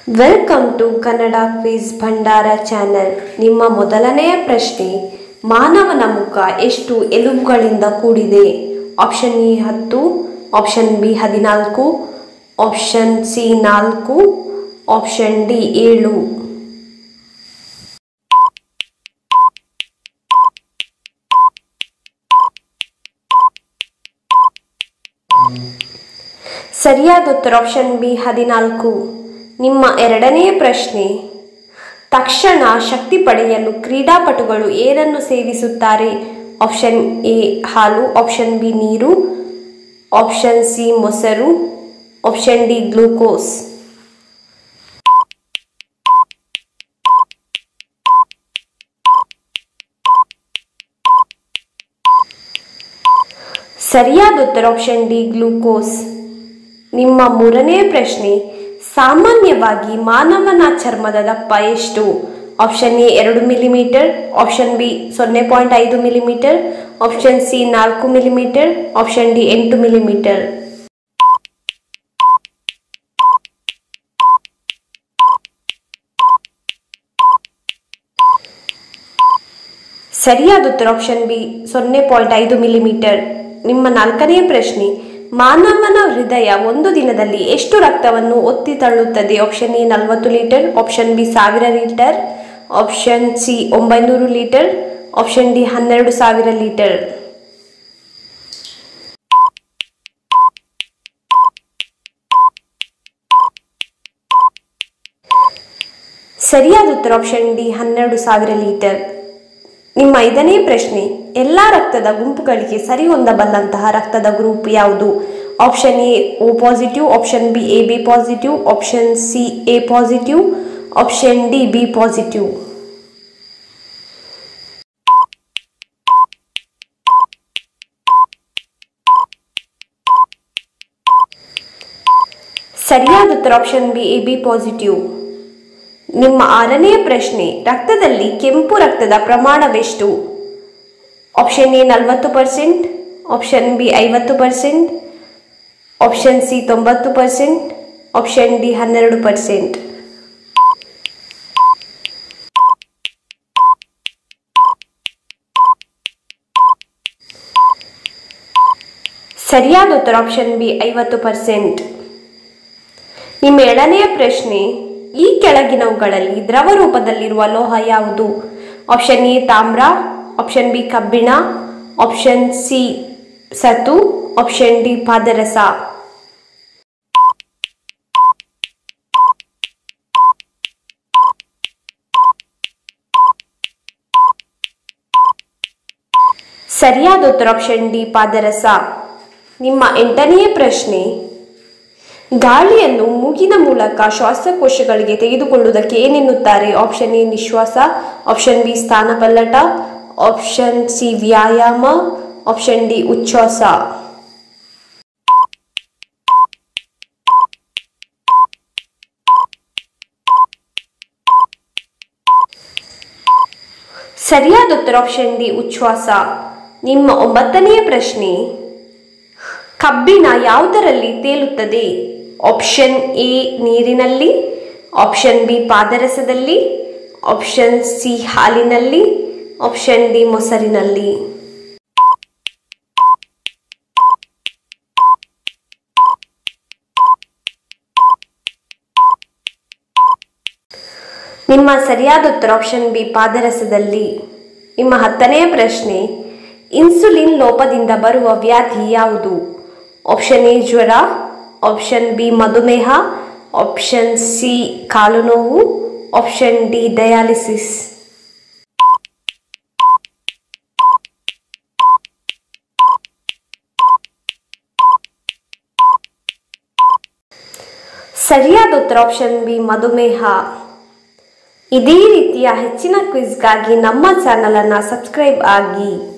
Welcome to Kannada quiz ಭಂಡಾರ channel. ನಿಮ್ಮ ಮೊದಲನೆಯ ಪ್ರಶ್ನೆ, ಮಾನವನ ಮುಖ ಎಷ್ಟು ಎಲುಬುಗಳಿಂದ ಕೂಡಿದೆ? Option A 10, option B 14, option C 4, option D 7. ಸರಿಯಾದ ಉತ್ತರ ಆಪ್ಷನ್ ಬಿ 14. ನಿಮ್ಮ ಎರಡನೆಯ ಪ್ರಶ್ನೆ, ತಕ್ಷಣ ಶಕ್ತಿ ಪಡೆಯಲು ಕ್ರೀಡಾಪಟುಗಳು ಏನನ್ನು ಸೇವಿಸುತ್ತಾರೆ? ಆಪ್ಷನ್ ಎ ಹಾಲು, ಆಪ್ಷನ್ ಬಿ ನೀರು, ಆಪ್ಷನ್ ಸಿ ಮೊಸರು, ಆಪ್ಷನ್ ಡಿ ಗ್ಲೂಕೋಸ್. ಸರಿಯಾದ ಉತ್ತರ ಆಪ್ಷನ್ ಡಿ ಗ್ಲೂಕೋಸ್. ನಿಮ್ಮ ಮೂರನೆಯ ಪ್ರಶ್ನೆ, ಸಾಮಾನ್ಯವಾಗಿ ಮಾನವನ ಚರ್ಮದ ದಪ್ಪ ಎಷ್ಟು? Option A 2 millimetre, option B 0.5 millimetre, option C 4 millimetre, option D 8 millimetre. ಸರಿಯಾದ ಉತ್ತರ ಆಪ್ಷನ್ ಬಿ 0.5 ಮಿಲಿಮೀಟರ್. ನಿಮ್ಮ ನಾಲ್ಕನೆಯ ಪ್ರಶ್ನೆ, ಮಾನವನ ಹೃದಯ ಒಂದು ದಿನದಲ್ಲಿ ಎಷ್ಟು ರಕ್ತವನ್ನು ಒತ್ತಿ ತಳ್ಳುತ್ತದೆ? Option A 40 litre, option B 1000 litre, option C 900 litre, option D 12,000 litre. ಸರಿಯಾದ ಉತ್ತರ ಆಪ್ಷನ್ ಡಿ 12,000 ಲೀಟರ್. ನಿಮ್ಮ ಐದನೇ ಪ್ರಶ್ನೆ, ಎಲ್ಲ ರಕ್ತದ ಗುಂಪುಗಳಿಗೆ ಸರಿ ಹೊಂದಬಲ್ಲಂತಹ ರಕ್ತದ ಗ್ರೂಪ್ ಯಾವುದು? Option A O positive, option B AB positive, option C A positive, option D B positive. ಸರಿಯಾದ ಉತ್ತರ ಆಪ್ಷನ್ ಬಿ AB ಪಾಸಿಟಿವ್. ನಿಮ್ಮ ಆರನೆಯ ಪ್ರಶ್ನೆ, ರಕ್ತದಲ್ಲಿ ಕೆಂಪು ರಕ್ತದ ಪ್ರಮಾಣವೆಷ್ಟು? Option A 40%, option B 50%, option C 90%, option D 12%. ಸರಿಯಾದ ಉತ್ತರ ಆಪ್ಷನ್ ಬಿ 50%. ನಿಮ್ಮ ಏಳನೆಯ ಪ್ರಶ್ನೆ, ಈ ಕೆಳಗಿನವುಗಳಲ್ಲಿ ದ್ರವ ರೂಪದಲ್ಲಿರುವ ಲೋಹ ಯಾವುದು? ಆಪ್ಷನ್ ಎ ತಾಮ್ರ, ಆಪ್ಷನ್ ಬಿ ಕಬ್ಬಿಣ, ಆಪ್ಷನ್ ಸಿ ಸತು, ಆಪ್ಷನ್ ಡಿ ಪಾದರಸ. ಸರಿಯಾದ ಉತ್ತರ ಆಪ್ಷನ್ ಡಿ ಪಾದರಸ. ನಿಮ್ಮ ಎಂಟನೆಯ ಪ್ರಶ್ನೆ, ಗಾಳಿಯನ್ನು ಮೂಗಿನ ಮೂಲಕ ಶ್ವಾಸಕೋಶಗಳಿಗೆ ತೆಗೆದುಕೊಳ್ಳುವುದಕ್ಕೆ ಏನೆನ್ನುತ್ತಾರೆ? ಆಪ್ಷನ್ ಎ ನಿಶ್ವಾಸ, ಆಪ್ಷನ್ ಬಿ ಸ್ಥಾನಪಲ್ಲಟ, ಆಪ್ಷನ್ ಸಿ ವ್ಯಾಯಾಮ, ಆಪ್ಷನ್ ಡಿ ಉಚ್ಛ್ವಾಸ. ಸರಿಯಾದ ಉತ್ತರ ಆಪ್ಷನ್ ಡಿ ಉಚ್ಛ್ವಾಸ. ನಿಮ್ಮ ಒಂಬತ್ತನೆಯ ಪ್ರಶ್ನೆ, ಕಬ್ಬಿಣ ಯಾವುದರಲ್ಲಿ ತೇಲುತ್ತದೆ? ಆಪ್ಷನ್ ಎ ನೀರಿನಲ್ಲಿ, ಆಪ್ಷನ್ ಬಿ ಪಾದರಸದಲ್ಲಿ, ಆಪ್ಷನ್ ಸಿ ಹಾಲಿನಲ್ಲಿ, ಆಪ್ಷನ್ ಡಿ ಮೊಸರಿನಲ್ಲಿ. ನಿಮ್ಮ ಸರಿಯಾದ ಉತ್ತರ ಆಪ್ಷನ್ ಬಿ ಪಾದರಸದಲ್ಲಿ. ನಿಮ್ಮ ಹತ್ತನೆಯ ಪ್ರಶ್ನೆ, ಇನ್ಸುಲಿನ್ ಲೋಪದಿಂದ ಬರುವ ವ್ಯಾಧಿ ಯಾವುದು? ಆಪ್ಷನ್ ಎ ಜ್ವರ, ಆಪ್ಷನ್ ಬಿ ಮಧುಮೇಹ, ಆಪ್ಷನ್ ಸಿ ಕಾಲು ನೋವು, ಆಪ್ಷನ್ ಡಿ ಡಯಾಲಿಸಿಸ್. ಸರಿಯಾದ ಉತ್ತರ ಆಪ್ಷನ್ ಬಿ ಮಧುಮೇಹ. ಇದೇ ರೀತಿಯ ಹೆಚ್ಚಿನ ಕ್ವಿಜ್ಗಾಗಿ ನಮ್ಮ ಚಾನಲ್ ಅನ್ನು ಸಬ್ಸ್ಕ್ರೈಬ್ ಆಗಿ.